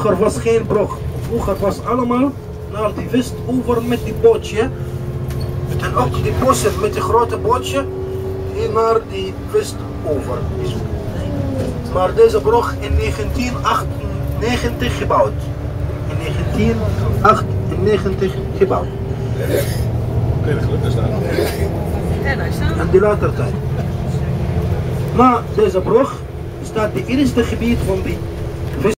Vroeger was geen brug. Vroeger was allemaal naar die west over met die bootje. En ook die bossen met die grote bootje die naar die west over. Maar deze brug in 1998 gebouwd. In 1998 gebouwd. En die later tijd. Na deze brug staat de eerste gebied van die